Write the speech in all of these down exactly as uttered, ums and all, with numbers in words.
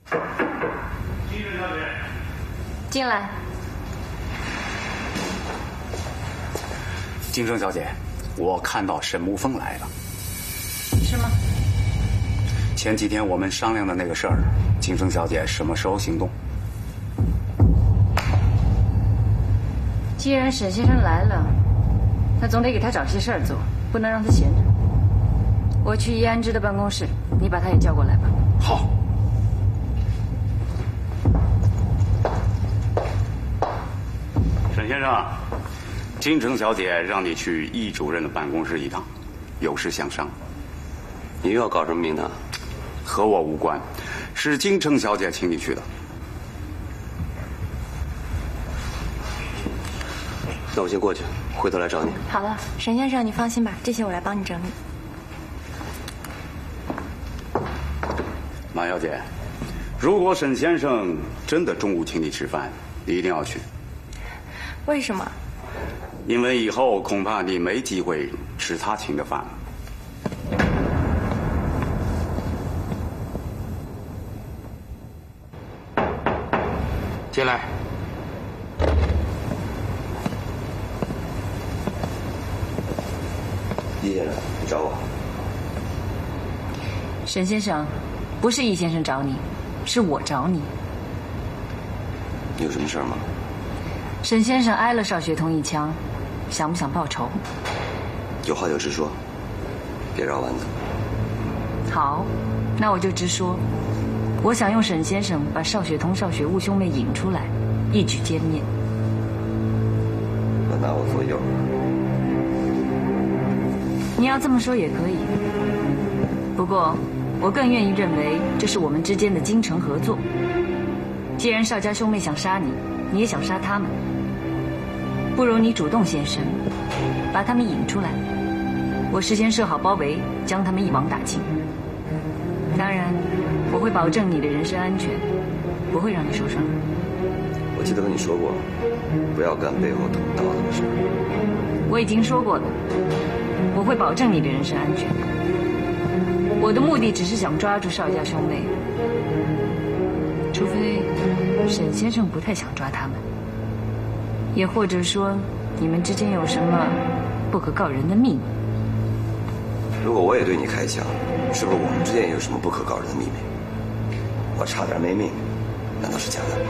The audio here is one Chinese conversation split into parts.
金正小姐， 进来。 金正小姐，我看到沈沐风来了。 是吗？ 前几天我们商量的那个事儿，金正小姐什么时候行动？ 既然沈先生来了，那总得给他找些事儿做，不能让他闲着。我去易安之的办公室，你把他也叫过来吧。 好。沈先生，金城小姐让你去易主任的办公室一趟，有事相商。 你又要搞什么名堂？ 和我无关，是金城小姐请你去的。 那我先过去，回头来找你。 好了，沈先生，你放心吧，这些我来帮你整理。 马小姐，如果沈先生真的中午请你吃饭，你一定要去。 为什么？ 因为以后恐怕你没机会吃他请的饭了。 进来。 易先生，你找我？ 沈先生，不是易先生找你，是我找你。 你有什么事吗？ 沈先生挨了邵学彤一枪，想不想报仇？ 有话就直说，别绕弯子。 好，那我就直说。我想用沈先生把邵雪彤、邵雪雾兄妹引出来，一举歼灭。 要拿我做诱？ 你要这么说也可以，不过我更愿意认为这是我们之间的精诚合作。既然邵家兄妹想杀你，你也想杀他们，不如你主动现身，把他们引出来，我事先设好包围，将他们一网打尽。当然，我会保证你的人身安全，不会让你受伤。 我记得跟你说过，不要干背后捅刀子的事。 我已经说过了，我会保证你的人身安全。我的目的只是想抓住邵家兄妹，除非沈先生不太想抓他们，也或者说你们之间有什么不可告人的秘密。 如果我也对你开枪，是不是我们之间也有什么不可告人的秘密？我差点没命，难道是假的？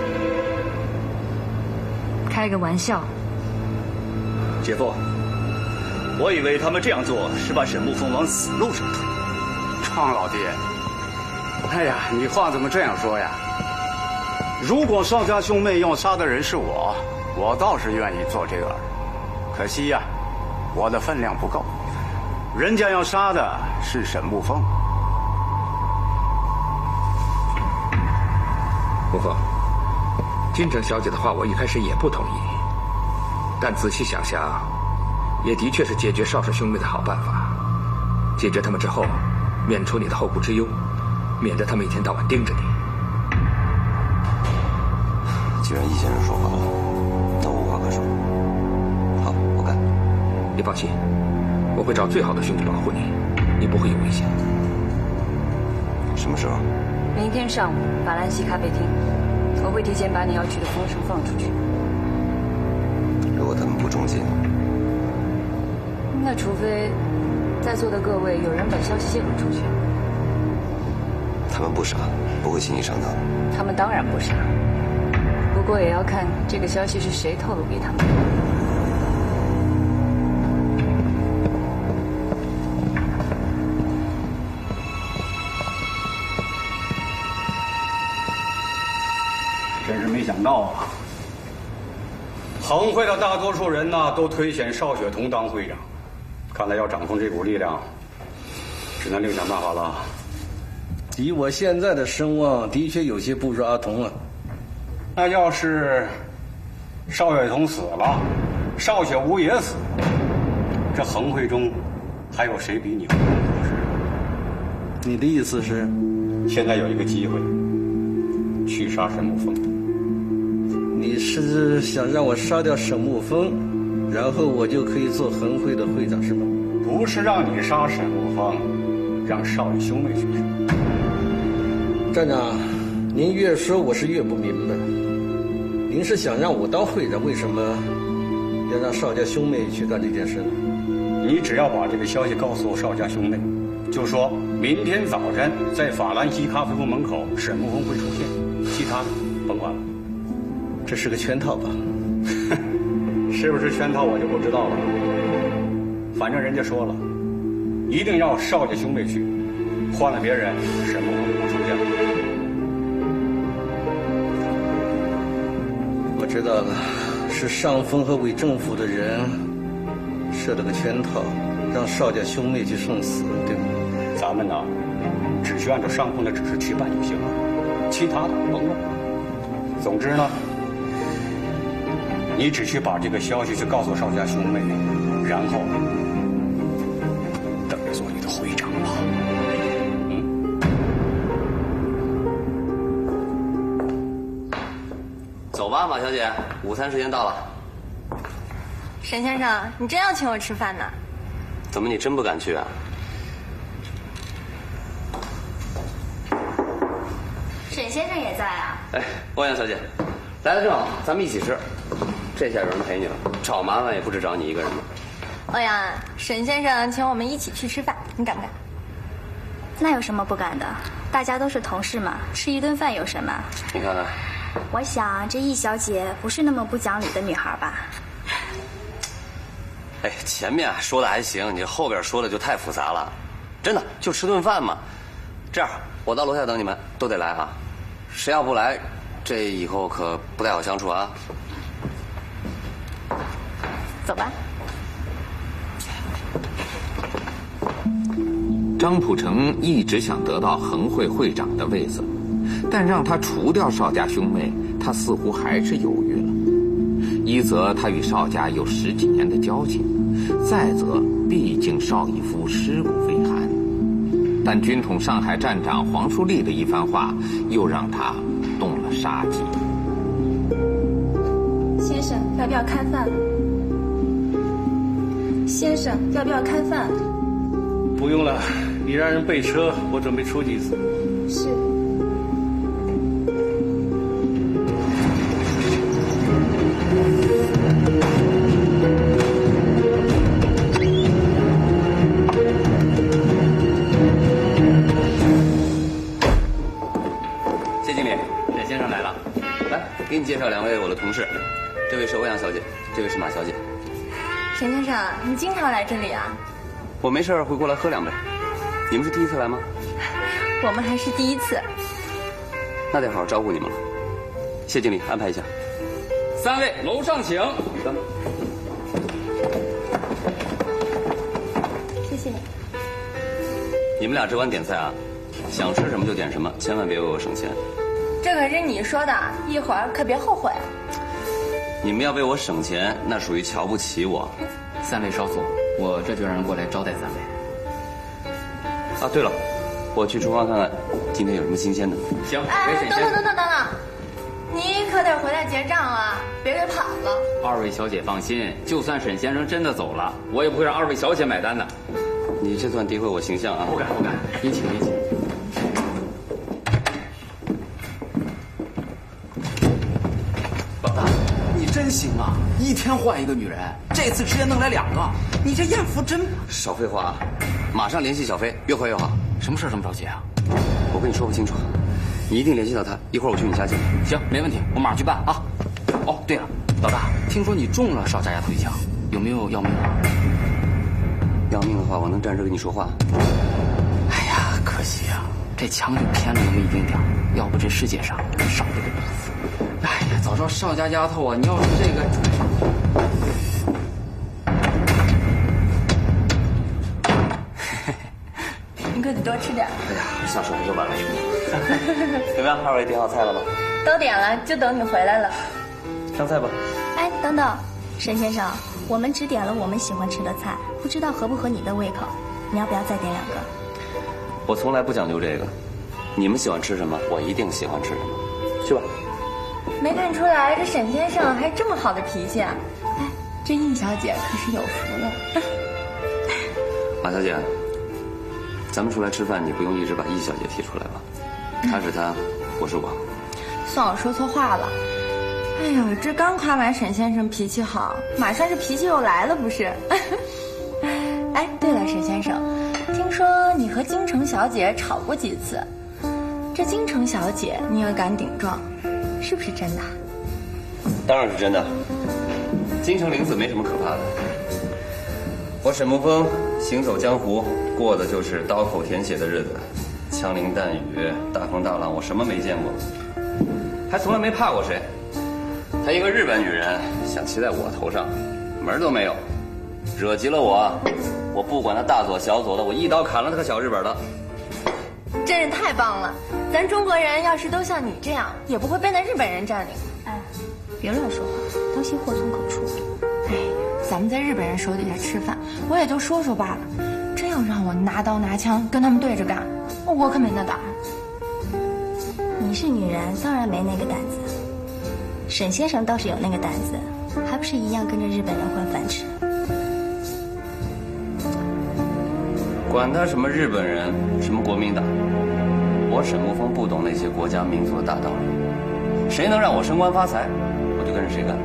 开个玩笑。 姐夫，我以为他们这样做是把沈沐风往死路上推。 创老爹，哎呀，你话怎么这样说呀？如果邵家兄妹要杀的人是我，我倒是愿意做这个。可惜呀，我的分量不够，人家要杀的是沈沐风。 沐风，金城小姐的话我一开始也不同意，但仔细想想，也的确是解决邵氏兄妹的好办法。解决他们之后，免除你的后顾之忧，免得他们一天到晚盯着你。 既然易先生说话了，那我无话可说。好，我干。 你放心，我会找最好的兄弟保护你，你不会有危险。 什么时候？ 明天上午，法兰西咖啡厅，我会提前把你要去的风声放出去。 如果他们不中计， 那除非在座的各位有人把消息泄露出去。 他们不傻，不会轻易上当。 他们当然不傻，不过也要看这个消息是谁透露给他们的。 真是没想到啊！恒会的大多数人呢，都推选邵雪彤当会长。看来要掌控这股力量，只能另想办法了。 以我现在的声望，的确有些不如阿童啊。 那要是邵雪彤死了，邵雪梧也死了，这恒会中还有谁比你更合适？ 你的意思是， 现在有一个机会去杀沈沐风。 你是想让我杀掉沈沐风，然后我就可以做恒会的会长是吗？ 不是让你杀沈沐风，让邵氏兄妹去杀。 站长， 您越说我是越不明白。您是想让我当会长，为什么要让邵家兄妹去干这件事呢？ 你只要把这个消息告诉邵家兄妹，就说明天早晨在法兰西咖啡屋门口沈沐风会出现，其他的甭管了。 这是个圈套吧？ 是不是圈套我就不知道了。反正人家说了，一定要邵家兄妹去，换了别人，沈沐风就不出现了。 我知道了，是上峰和伪政府的人设了个圈套，让邵家兄妹去送死，对吗？ 咱们呢，只需按照上峰的指示去办就行了，其他的甭问。总之呢，你只需把这个消息去告诉邵家兄妹，然后等着做你的会长吧。嗯。 走吧，马小姐，午餐时间到了。 沈先生，你真要请我吃饭呢？ 怎么，你真不敢去啊？ 沈先生也在啊？ 哎，欧阳小姐，来的正好，咱们一起吃。这下有人陪你了，找麻烦也不止找你一个人了。 欧阳，沈先生请我们一起去吃饭，你敢不敢？ 那有什么不敢的？大家都是同事嘛，吃一顿饭有什么？ 你看看， 我想这易小姐不是那么不讲理的女孩吧？ 哎，前面说的还行，你后边说的就太复杂了。真的，就吃顿饭嘛。这样，我到楼下等你们，都得来啊。谁要不来，这以后可不太好相处啊。 走吧。 张普成一直想得到恒会会长的位子，但让他除掉邵家兄妹，他似乎还是犹豫了。一则他与邵家有十几年的交情，再则毕竟邵逸夫尸骨未寒。但军统上海站长黄树立的一番话，又让他动了杀机。 先生，要不要开饭？先生，要不要开饭？ 不用了，你让人备车，我准备出去一次。 是。 谢经理，沈先生来了，来给你介绍两位我的同事，这位是欧阳小姐，这位是马小姐。 沈先生，你经常来这里啊？ 我没事会过来喝两杯。你们是第一次来吗？ 我们还是第一次。 那得好好招呼你们了。谢经理，安排一下。三位楼上请。 谢谢你。 你们俩只管点菜啊，想吃什么就点什么，千万别为我省钱。 这可是你说的，一会儿可别后悔。 你们要为我省钱，那属于瞧不起我。 三位稍坐，我这就让人过来招待三位。 啊，对了，我去厨房看看今天有什么新鲜的。 行， 哎，等等等等等等，你可得回来结账啊，别给跑了。 二位小姐放心，就算沈先生真的走了，我也不会让二位小姐买单的。 你这算诋毁我形象啊！ 不敢不敢，您请您请。 老大，你真行啊！一天换一个女人，这次直接弄来两个，你这艳福真…… 少废话啊！马上联系小飞，越快越好。 什么事这么着急啊？ 我跟你说不清楚，你一定联系到他。一会儿我去你家接。 行，没问题，我马上去办啊。哦，对了，老大，听说你中了邵家丫头一枪，有没有要命啊？ 要命的话，我能站着跟你说话。 哎呀，可惜啊，这枪就偏了那么一丁点儿，要不这世界上少了个你字。哎呀，早知道邵家丫头啊，你要是这个…… 你可得多吃点。 哎呀，下手就晚了一步。怎么样，二位点好菜了吗？ 都点了，就等你回来了。 上菜吧。 哎，等等，沈先生，我们只点了我们喜欢吃的菜，不知道合不合你的胃口？你要不要再点两个？ 我从来不讲究这个，你们喜欢吃什么，我一定喜欢吃什么。去吧。 没看出来，这沈先生还这么好的脾气啊！哎，这易小姐可是有福了。 马小姐，咱们出来吃饭，你不用一直把易小姐提出来吧？她是她，我是我。 算我说错话了。哎呦，这刚夸完沈先生脾气好，马上这脾气又来了，不是？哎，对了，沈先生，听说你和京城小姐吵过几次？这京城小姐你也敢顶撞，是不是真的？ 当然是真的。京城林子没什么可怕的。我沈沐风行走江湖，过的就是刀口舔血的日子，枪林弹雨、大风大浪，我什么没见过，还从来没怕过谁。她一个日本女人想骑在我头上，门都没有。惹急了我，我不管她大左小左的，我一刀砍了她个小日本的。 真是太棒了！咱中国人要是都像你这样，也不会被那日本人占领。 哎，别乱说话，当心祸从口出。 哎，咱们在日本人手底下吃饭，我也就说说罢了。真要让我拿刀拿枪跟他们对着干，我可没那胆。 你是女人，当然没那个胆子。沈先生倒是有那个胆子，还不是一样跟着日本人混饭吃。 管他什么日本人，什么国民党，我沈沐风不懂那些国家民族的大道理。谁能让我升官发财，我就跟着谁干。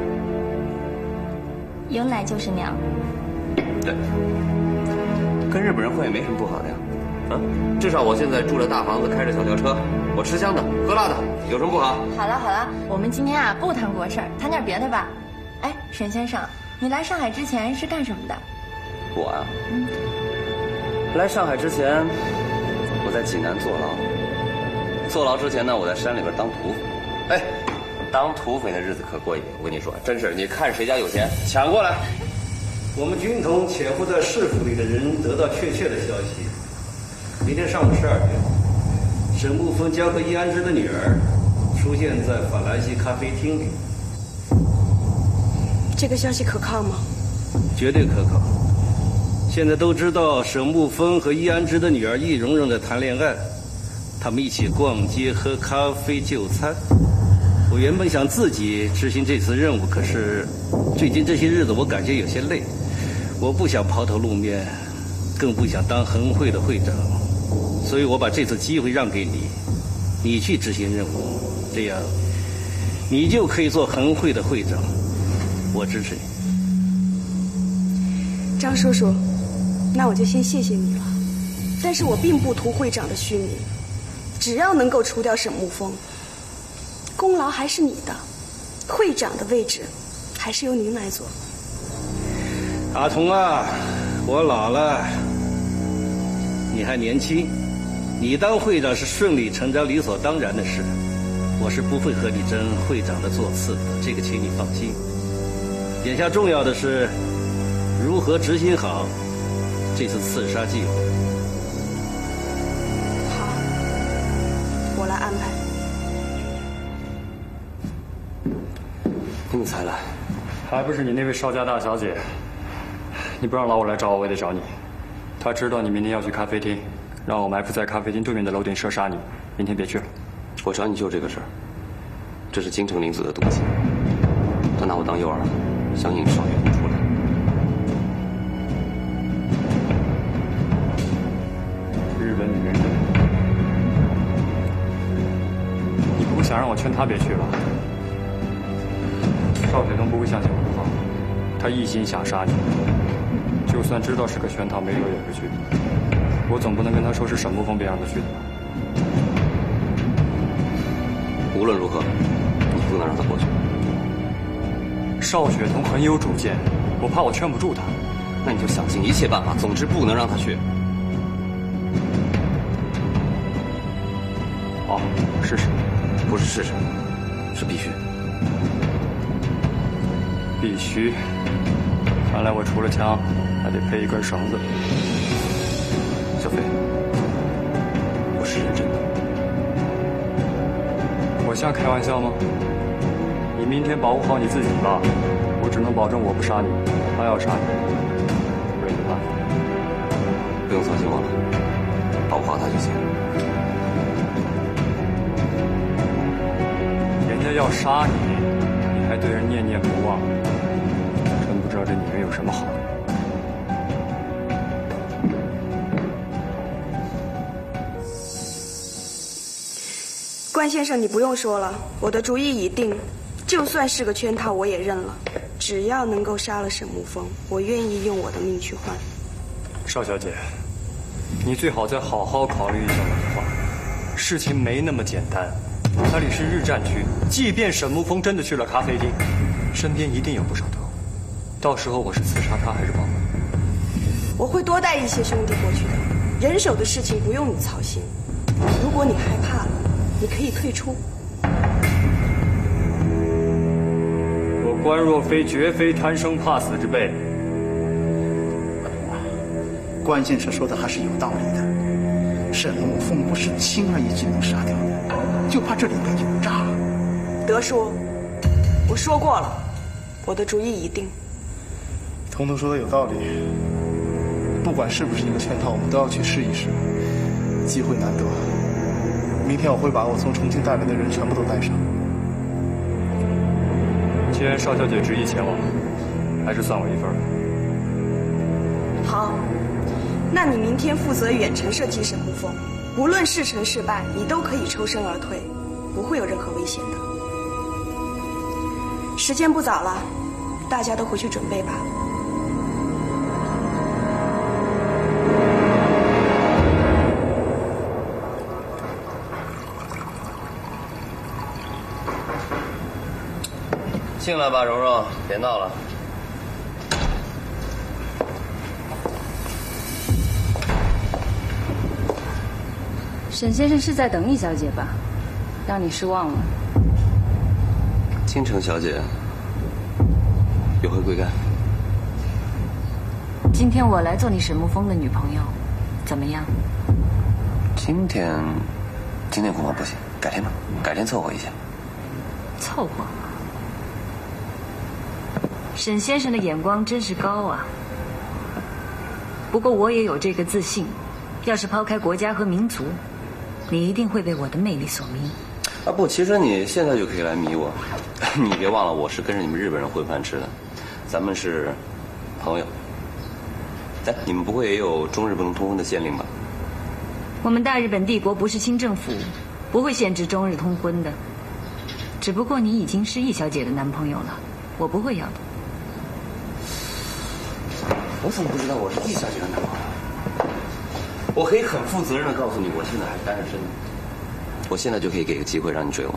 有奶就是娘。 对，跟日本人混也没什么不好的呀。啊，至少我现在住着大房子，开着小轿车，我吃香的喝辣的，有什么不好？ 好了好了，我们今天啊不谈国事儿，谈点别的吧。哎，沈先生，你来上海之前是干什么的？ 我啊，嗯，来上海之前，我在济南坐牢。坐牢之前呢，我在山里边当土匪。哎，当土匪的日子可过瘾。我跟你说，真是你看谁家有钱，抢过来。 我们军统潜伏在市府里的人得到确切的消息，明天上午十二点，沈沐风将和易安之的女儿出现在法兰西咖啡厅里。 这个消息可靠吗？ 绝对可靠。现在都知道沈沐风和易安之的女儿易蓉蓉在谈恋爱，他们一起逛街、喝咖啡、就餐。我原本想自己执行这次任务，可是最近这些日子我感觉有些累，我不想抛头露面，更不想当恒会的会长，所以我把这次机会让给你，你去执行任务，这样你就可以做恒会的会长，我支持你。 张叔叔，那我就先谢谢你了，但是我并不图会长的虚名，只要能够除掉沈沐风，功劳还是你的，会长的位置还是由您来做。 阿童啊，我老了，你还年轻，你当会长是顺理成章、理所当然的事，我是不会和你争会长的座次的，这个请你放心。眼下重要的是如何执行好这次刺杀计划。 好，我来安排。 你们才来？ 还不是你那位邵家大小姐？你不让老五来找我，我也得找你。他知道你明天要去咖啡厅，让我埋伏在咖啡厅对面的楼顶射杀你。明天别去了。 我找你就这个事儿，这是京城林子的毒计。他拿我当诱饵，想引邵远出来。 日本女人，你不会想让我劝他别去吧？邵雪东不会相信我的话，他一心想杀你，就算知道是个圈套，没准也会去。我总不能跟他说是沈沐风别让他去的吧？ 无论如何，你不能让他过去。 邵雪桐很有主见，我怕我劝不住他。 那你就想尽一切办法，总之不能让他去。 好，试试。 不是试试，是必须。 必须。看来我除了枪，还得配一根绳子。 小飞，我是认真的。 我像开玩笑吗？你明天保护好你自己吧，我只能保证我不杀你，他要杀你，没办法。 不用操心我了，保护好他就行。 人家要杀你，你还对人念念不忘，真不知道这女人有什么好的。 关先生，你不用说了，我的主意已定。就算是个圈套，我也认了。只要能够杀了沈沐风，我愿意用我的命去换。 邵小姐，你最好再好好考虑一下我的话。事情没那么简单，那里是日战区，即便沈沐风真的去了咖啡厅，身边一定有不少特务。到时候我是刺杀他还是保护？ 我会多带一些兄弟过去的，人手的事情不用你操心。如果你害怕了，你可以退出。 我关若飞绝非贪生怕死之辈。 关先生说的还是有道理的。沈沐风不是轻而易举能杀掉的，就怕这里面有诈。 德叔，我说过了，我的主意已定。 彤彤说的有道理，不管是不是一个圈套，我们都要去试一试。机会难得，明天我会把我从重庆带来的人全部都带上。 既然邵小姐执意前往，还是算我一份。 好，那你明天负责远程射击沈沐风，无论事成是败，你都可以抽身而退，不会有任何危险的。时间不早了，大家都回去准备吧。 进来吧，蓉蓉，别闹了。 沈先生是在等易小姐吧？让你失望了。 倾城小姐，有何贵干？ 今天我来做你沈沐风的女朋友，怎么样？ 今天，今天恐怕不行，改天吧，改天凑合一下。 凑合。沈先生的眼光真是高啊。不过我也有这个自信，要是抛开国家和民族，你一定会被我的魅力所迷。 啊不，其实你现在就可以来迷我，你别忘了我是跟着你们日本人混饭吃的，咱们是朋友。哎，你们不会也有中日不能通婚的先令吧？ 我们大日本帝国不是清政府，不会限制中日通婚的。只不过你已经是易小姐的男朋友了，我不会要的。 我怎么不知道我是易小姐的男朋友？我可以很负责任的告诉你，我现在还是单身的。我现在就可以给个机会让你追我。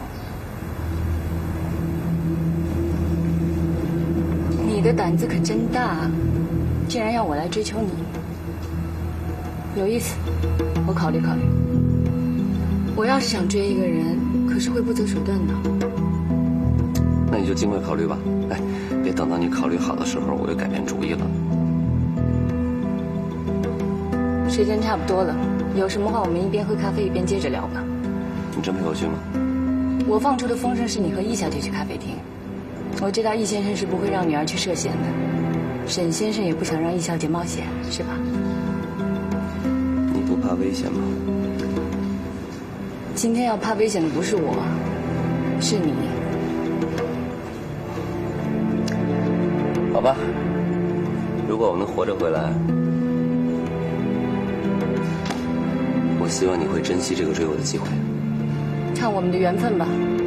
你的胆子可真大，竟然要我来追求你，有意思。我考虑考虑。我要是想追一个人，可是会不择手段的。 那你就尽快考虑吧。哎，别等到你考虑好的时候，我又改变主意了。 时间差不多了，有什么话我们一边喝咖啡一边接着聊吧。 你真陪我去吗？ 我放出的风声是你和易小姐去咖啡厅，我知道易先生是不会让女儿去涉险的，沈先生也不想让易小姐冒险，是吧？ 你不怕危险吗？ 今天要怕危险的不是我，是你。 好吧，如果我能活着回来，我希望你会珍惜这个追我的机会。 看我们的缘分吧。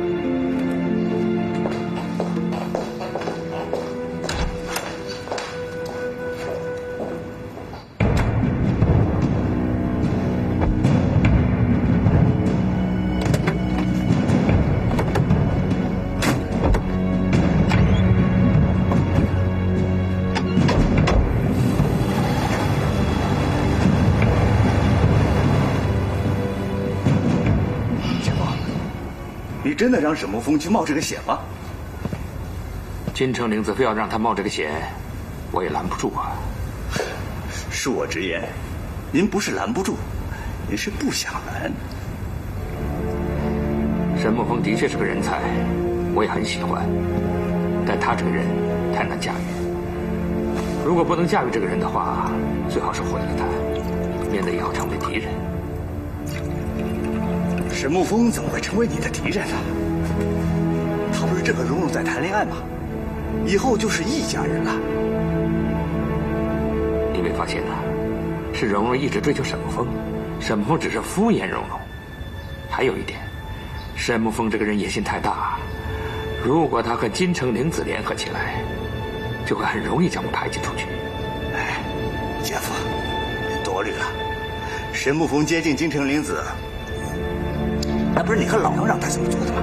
真的让沈沐风去冒这个险吗？ 金城玲子非要让他冒这个险，我也拦不住啊。 恕我直言，您不是拦不住，您是不想拦。 沈沐风的确是个人才，我也很喜欢，但他这个人太难驾驭。如果不能驾驭这个人的话，最好是毁了他，免得以后成为敌人。 沈沐风怎么会成为你的敌人呢？他不是正和蓉蓉在谈恋爱吗？以后就是一家人了。 你没发现呢？是蓉蓉一直追求沈沐风，沈沐风只是敷衍蓉蓉。还有一点， 沈沐风这个人野心太大，如果他和金城玲子联合起来，就会很容易将我排挤出去。 哎，姐夫，别多虑了。沈沐风接近金城玲子，那不是你和老杨让他这么做的吗？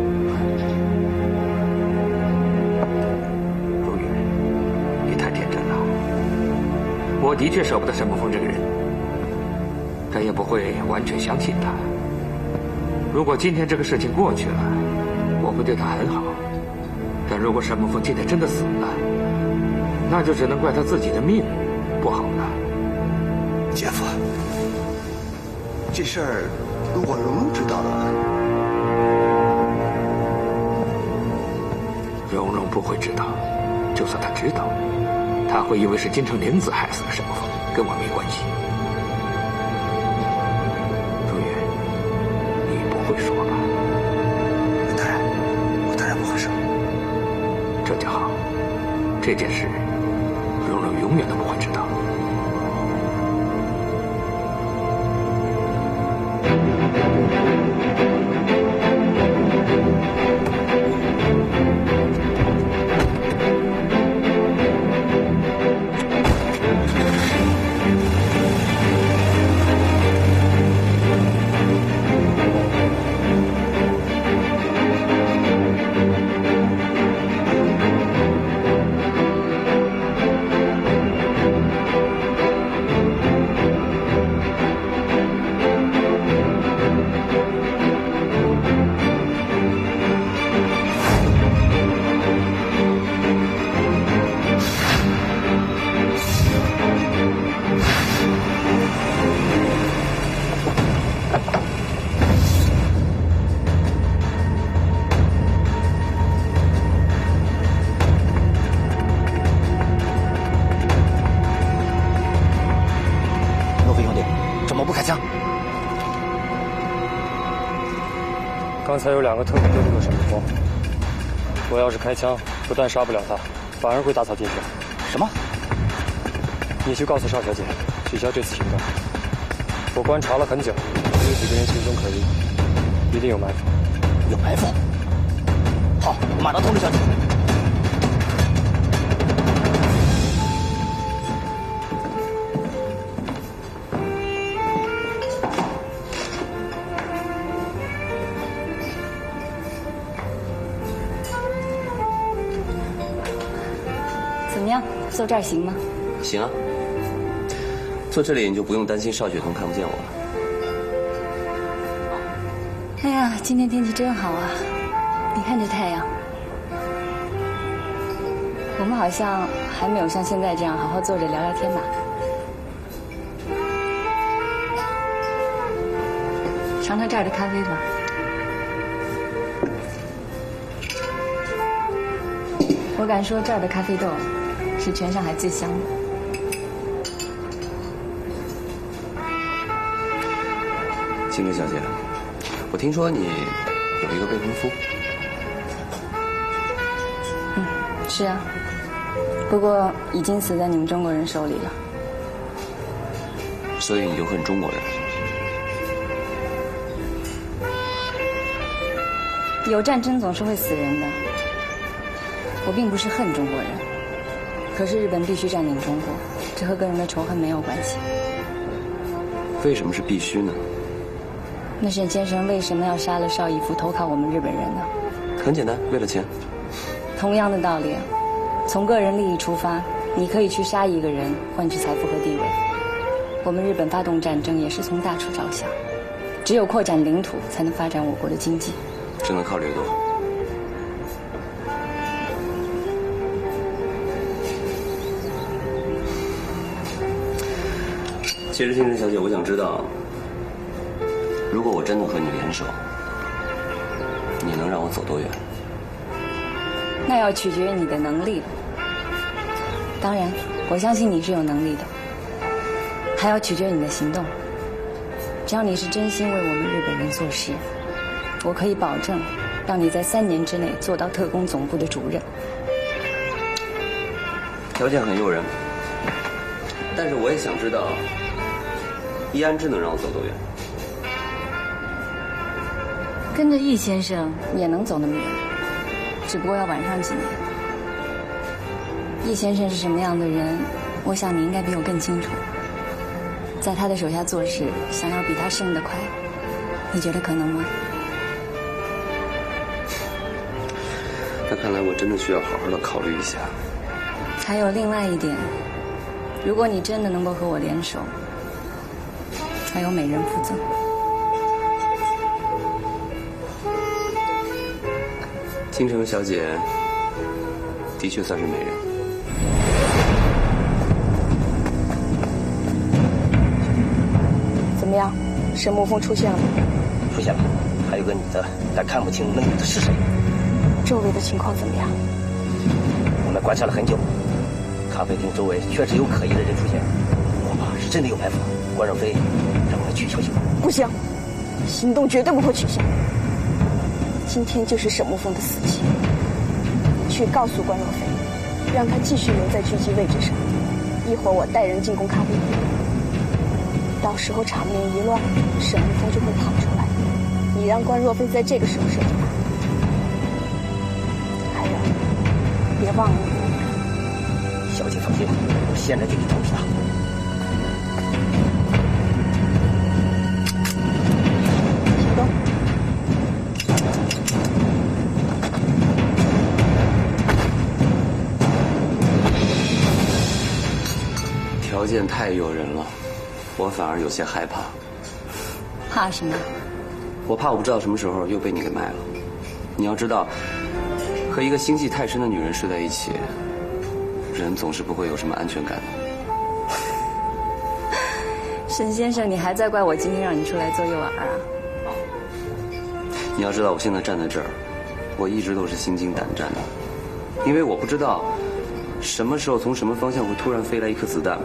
如雨，你太天真了。我的确舍不得沈沐风这个人，但也不会完全相信他。如果今天这个事情过去了，我会对他很好；但如果沈沐风今天真的死了，那就只能怪他自己的命不好了。 姐夫，这事儿如果蓉蓉知道了， 蓉蓉不会知道。就算她知道，她会以为是金城玲子害死了沈沐风，跟我没关系。如雨，你不会说吧？ 当然，我当然不会说。 这就好，这件事蓉蓉永远都不会知道。 刚才有两个特工对付了沈沐风，我要是开枪，不但杀不了他，反而会打草惊蛇。 什么？ 你去告诉邵小姐，取消这次行动。我观察了很久，有几个人行踪可疑，一定有埋伏。 有埋伏？好，我马上通知小姐。 怎么样，坐这儿行吗？ 行啊，坐这里你就不用担心邵雪桐看不见我了。 哎呀，今天天气真好啊！你看这太阳。我们好像还没有像现在这样好好坐着聊聊天吧？尝尝这儿的咖啡吧。我敢说这儿的咖啡豆是全上海最香的。 金枝小姐，我听说你有一个未婚夫。 嗯，是啊，不过已经死在你们中国人手里了。 所以你就恨中国人？ 有战争总是会死人的。我并不是恨中国人，可是日本必须占领中国，这和个人的仇恨没有关系。 为什么是必须呢？ 那沈先生为什么要杀了邵逸夫投靠我们日本人呢？ 很简单，为了钱。 同样的道理，从个人利益出发，你可以去杀一个人，换取财富和地位。我们日本发动战争也是从大处着想，只有扩展领土，才能发展我国的经济。 只能考虑多。其实，金枝小姐，我想知道，如果我真的和你联手，你能让我走多远？ 那要取决于你的能力了。当然，我相信你是有能力的，还要取决于你的行动。只要你是真心为我们日本人做事，我可以保证，让你在三年之内做到特工总部的主任。 条件很诱人，但是我也想知道。易安之能让我走多远？ 跟着易先生也能走那么远，只不过要晚上几年。易先生是什么样的人，我想你应该比我更清楚。在他的手下做事，想要比他升得快，你觉得可能吗？ 那看来我真的需要好好的考虑一下。 还有另外一点，如果你真的能够和我联手，还有美人附赠。 京城小姐的确算是美人。 怎么样，沈沐风出现了吗？ 出现了，还有个女的，但看不清那女的是谁。 周围的情况怎么样？ 我们观察了很久，咖啡厅周围确实有可疑的人出现，恐怕是真的有埋伏。关若飞让我们取消行动。 不行，行动绝对不会取消。今天就是沈沐风的死期，去告诉关若飞，让他继续留在狙击位置上。一会儿我带人进攻咖啡厅，到时候场面一乱，沈沐风就会跑出来。你让关若飞在这个时候射击他。还有，别忘了你的女人。 小姐放心，我现在就去通知他。 行动。 条件太诱人了，我反而有些害怕。 怕什么？ 我怕我不知道什么时候又被你给卖了。你要知道，和一个心计太深的女人睡在一起，人总是不会有什么安全感的。 沈先生，你还在怪我今天让你出来做诱饵啊？ 你要知道，我现在站在这儿，我一直都是心惊胆战的，因为我不知道什么时候从什么方向会突然飞来一颗子弹。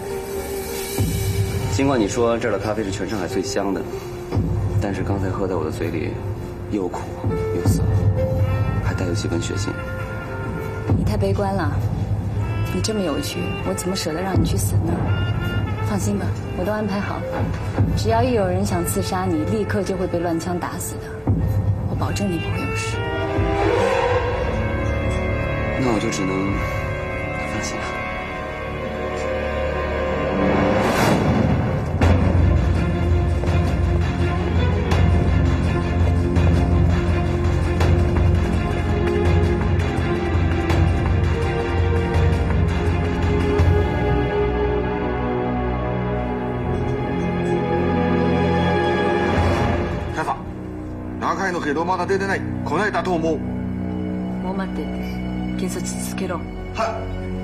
尽管你说这儿的咖啡是全上海最香的，但是刚才喝在我的嘴里，又苦又涩，还带有几分血腥。 你太悲观了，你这么有趣，我怎么舍得让你去死呢？放心吧，我都安排好，只要一有人想刺杀你，立刻就会被乱枪打死的，我保证你不会有事。 那我就只能放心了。 けどまだ出てない。来ないだと思う。 もう待って。検査続けろ。 はい。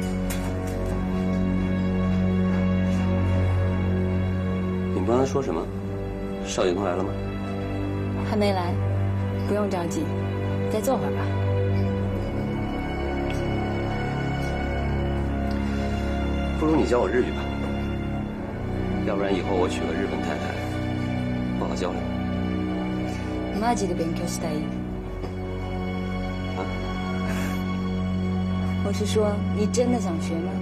你们刚才说什么？邵景彤来了吗？ 还没来，不用着急，再坐会儿吧。 不如你教我日语吧，要不然以后我娶个日本太太，不好交流。 マジで勉強したい。 啊？ 我是说，你真的想学吗？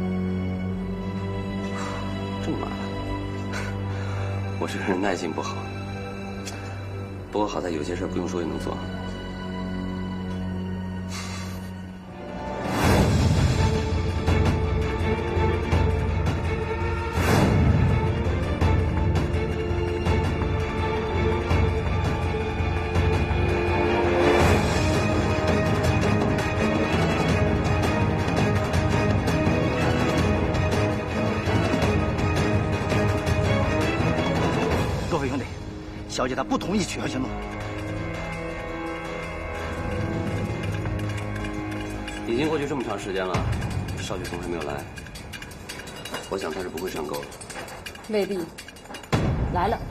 这么麻烦，我这个人耐性不好。不过好在有些事不用说也能做。 小姐她不同意取消行动。 已经过去这么长时间了，邵雪松还没有来，我想他是不会上钩的。 未必，来了。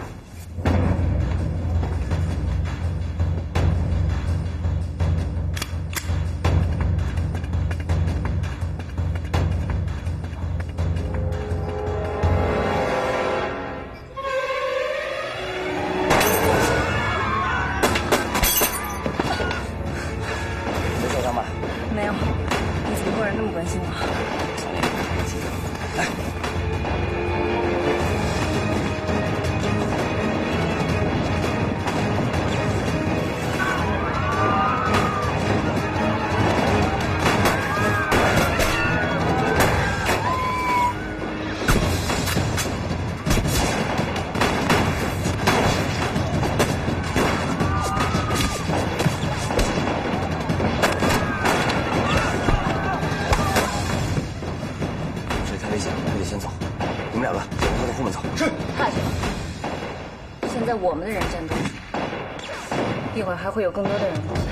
我们的人占多数，一会儿还会有更多的人过来。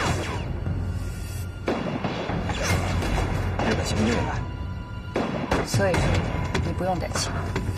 日本骑兵也来， 所以说你不用担心。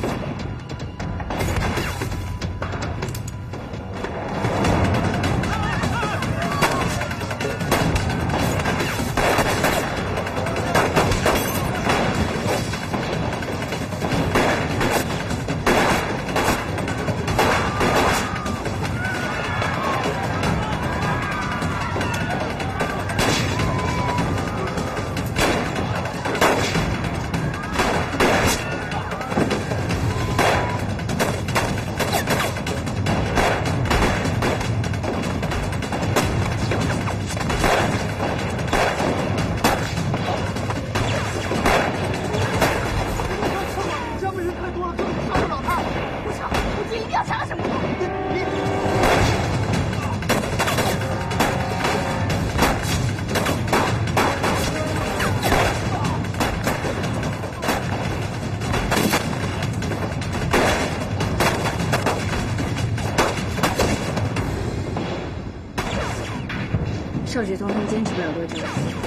少雪通他们坚持不了多久。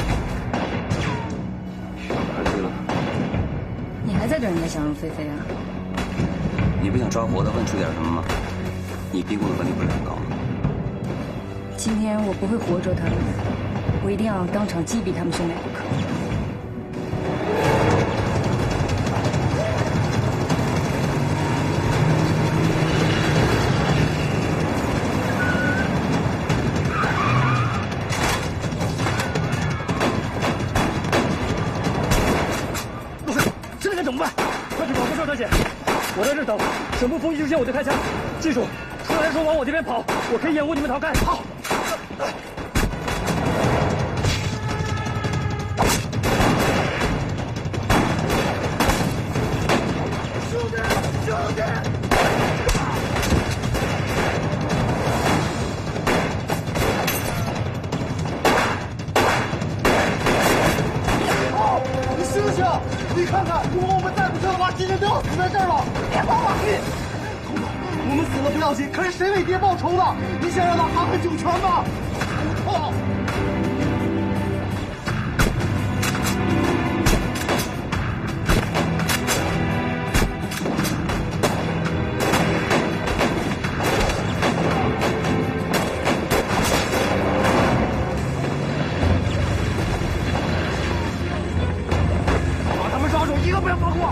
儿子了， 你还在等人家想入非非啊？ 你不想抓活的问出点什么吗？你逼供的本领不是很高吗？ 今天我不会活捉他们，我一定要当场击毙他们兄妹不可。 我在这等，沈沐风一出现我就开枪。记住，出来的时候往我这边跑，我可以掩护你们逃开。好。兄弟，兄弟！ 好，你醒醒！你看看，如果我们再不撤的话，今天都要死在这儿了。别慌了，你。我们死了不要紧，可是谁为爹报仇呢？你想让他含恨九泉吗？哦。把他们抓住，一个不要放过。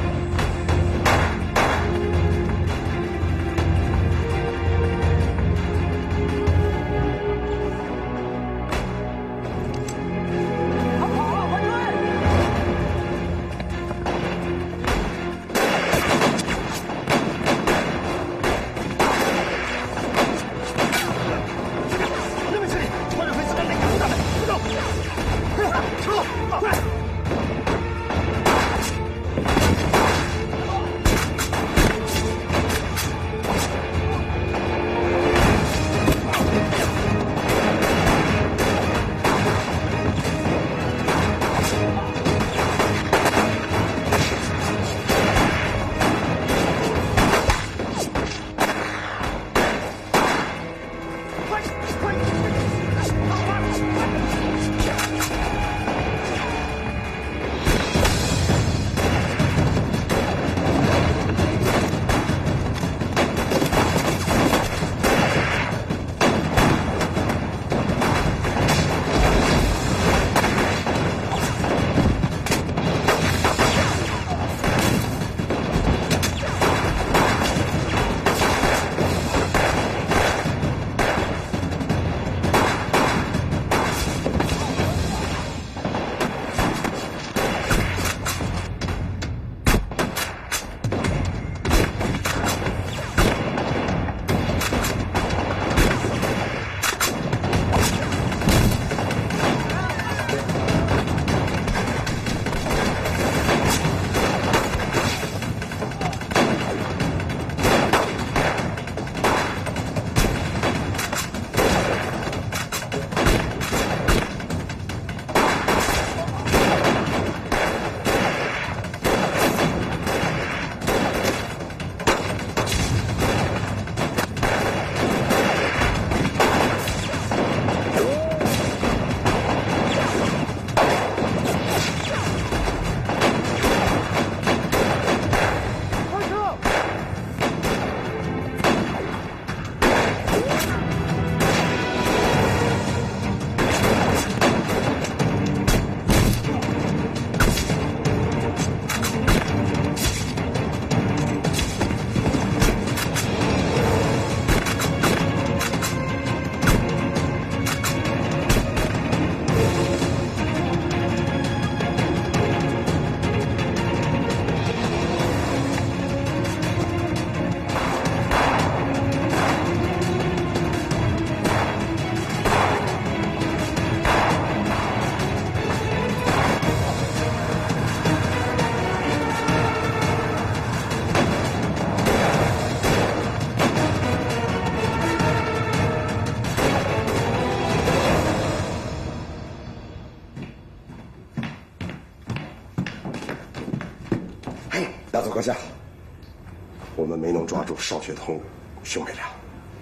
总阁下，我们没能抓住邵雪桐兄妹俩。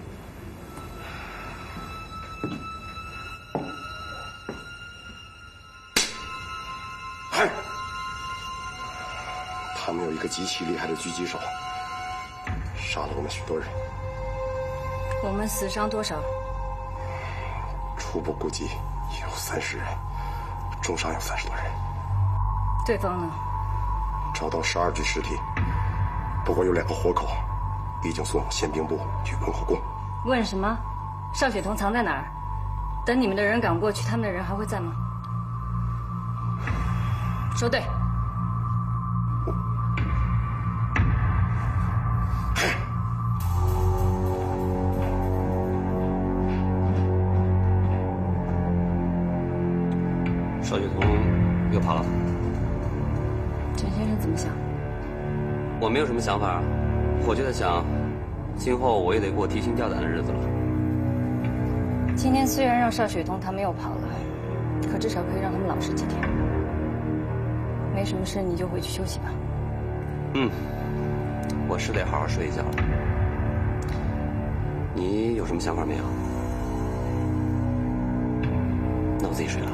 嗨，他们有一个极其厉害的狙击手，杀了我们许多人。 我们死伤多少？ 初步估计也有三十人，重伤有三十多人。 对方呢？ 找到十二具尸体，不过有两个活口，已经送往宪兵部去雍和宫。 问什么？邵雪桐藏在哪儿？等你们的人赶过去，他们的人还会在吗？说对。 邵雪桐又跑了。 陈先生怎么想？ 我没有什么想法，我就在想，今后我也得过提心吊胆的日子了。 今天虽然让邵雪桐他们又跑了，可至少可以让他们老实几天。没什么事，你就回去休息吧。 嗯，我是得好好睡一觉了。你有什么想法没有？那我自己睡了。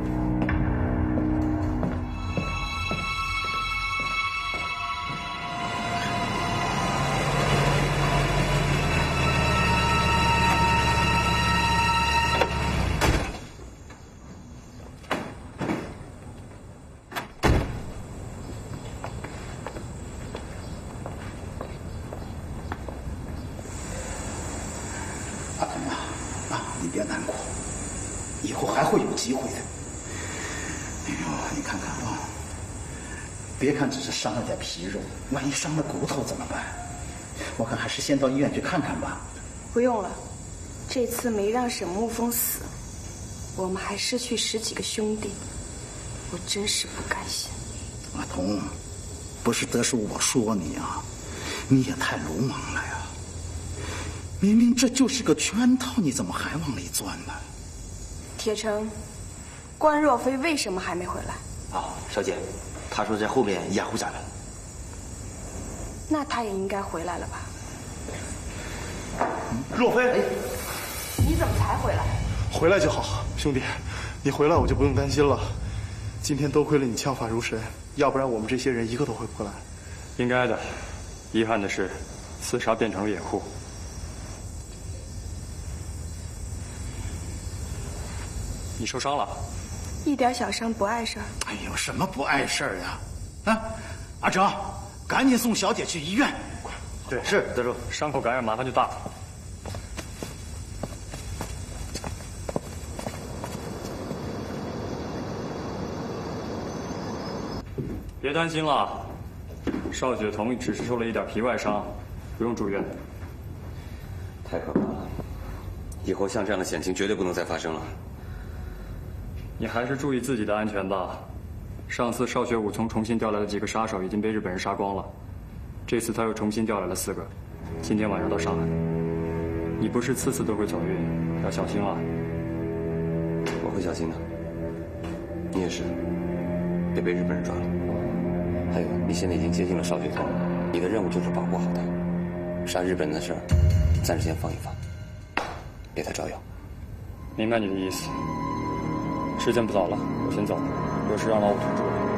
机会的。哎呦，你看看啊，别看只是伤了点皮肉，万一伤了骨头怎么办？我看还是先到医院去看看吧。 不用了，这次没让沈沐风死，我们还失去十几个兄弟，我真是不甘心。 阿童，不是得是我说你啊，你也太鲁莽了呀！明明这就是个圈套，你怎么还往里钻呢？ 铁城，关若飞为什么还没回来？ 哦，小姐，他说在后面掩护咱们。 那他也应该回来了吧？ 若飞， 你怎么才回来？ 回来就好，兄弟，你回来我就不用担心了。今天多亏了你枪法如神，要不然我们这些人一个都回不过来。 应该的，遗憾的是，刺杀变成了掩护。你受伤了？ 一点小伤不碍事儿。 哎呦，什么不碍事儿呀？啊，阿成，赶紧送小姐去医院。 对，是德州，伤口感染麻烦就大了。别担心了，邵雪桐只是受了一点皮外伤，不用住院。 太可怕了，以后像这样的险情绝对不能再发生了。 你还是注意自己的安全吧。上次邵学武从重新调来的几个杀手已经被日本人杀光了，这次他又重新调来了四个，今天晚上到上海。你不是次次都会走运，要小心啊。 我会小心的。你也是，别被日本人抓了。还有，你现在已经接近了邵雪桐，你的任务就是保护好他。杀日本人的事儿，暂时先放一放，别太招摇。 明白你的意思。时间不早了，我先走了，有事让老五通知我。